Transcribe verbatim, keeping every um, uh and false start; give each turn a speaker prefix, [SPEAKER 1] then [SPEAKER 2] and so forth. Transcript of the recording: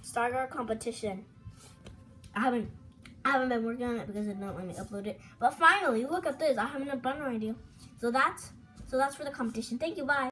[SPEAKER 1] Stargard competition. I haven't I haven't been working on it because it don't let me upload it. But finally, look at this. I have an abundant idea. So that's so that's for the competition. Thank you. Bye.